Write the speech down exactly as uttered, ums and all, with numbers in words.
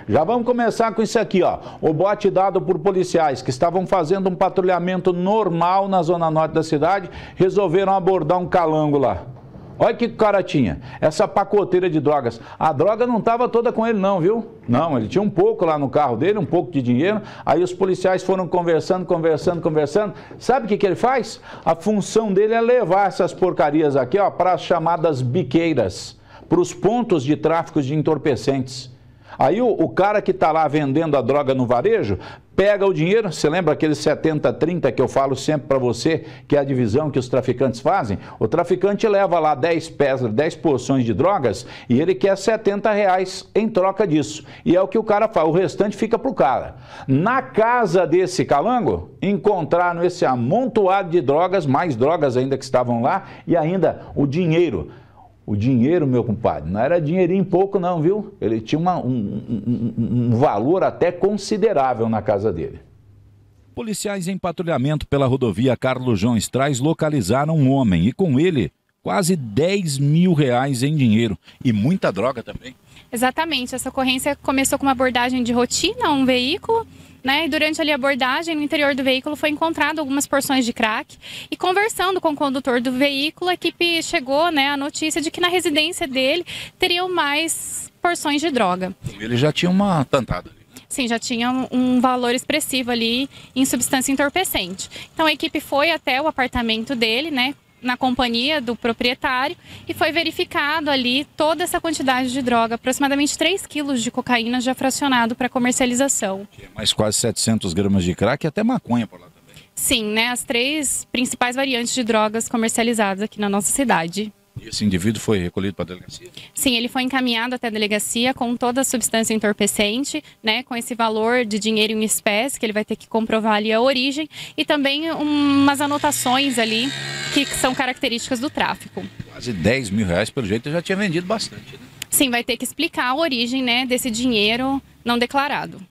Já vamos começar com isso aqui, ó. O bote dado por policiais que estavam fazendo um patrulhamento normal na zona norte da cidade, resolveram abordar um calango lá. Olha que cara tinha, essa pacoteira de drogas. A droga não estava toda com ele não, viu? Não, ele tinha um pouco lá no carro dele, um pouco de dinheiro. Aí os policiais foram conversando, conversando, conversando. Sabe o que que ele faz? A função dele é levar essas porcarias aqui, ó, para as chamadas biqueiras, para os pontos de tráfico de entorpecentes. Aí o, o cara que está lá vendendo a droga no varejo, pega o dinheiro, você lembra aquele setenta trinta que eu falo sempre para você, que é a divisão que os traficantes fazem? O traficante leva lá dez peças, dez porções de drogas e ele quer setenta reais em troca disso. E é o que o cara faz, o restante fica para o cara. Na casa desse calango, encontraram esse amontoado de drogas, mais drogas ainda que estavam lá, e ainda o dinheiro. O dinheiro, meu compadre, não era dinheirinho pouco não, viu? Ele tinha uma, um, um, um valor até considerável na casa dele. Policiais em patrulhamento pela rodovia Carlos João Strais localizaram um homem e com ele quase dez mil reais em dinheiro e muita droga também. Exatamente, essa ocorrência começou com uma abordagem de rotina a um veículo, né? E durante ali a abordagem, no interior do veículo foi encontrado algumas porções de crack e conversando com o condutor do veículo, a equipe chegou, né, a notícia de que na residência dele teriam mais porções de droga. Ele já tinha uma tantada ali. Sim, já tinha um valor expressivo ali em substância entorpecente. Então a equipe foi até o apartamento dele, né, na companhia do proprietário, e foi verificado ali toda essa quantidade de droga, aproximadamente três quilos de cocaína já fracionado para comercialização. Mais quase setecentos gramas de crack e até maconha por lá também. Sim, né, as três principais variantes de drogas comercializadas aqui na nossa cidade. E esse indivíduo foi recolhido para a delegacia? Sim, ele foi encaminhado até a delegacia com toda a substância entorpecente, né, com esse valor de dinheiro em espécie, que ele vai ter que comprovar ali a origem, e também umas anotações ali que são características do tráfico. Quase dez mil reais, pelo jeito, já tinha vendido bastante, né? Sim, vai ter que explicar a origem, né, desse dinheiro não declarado.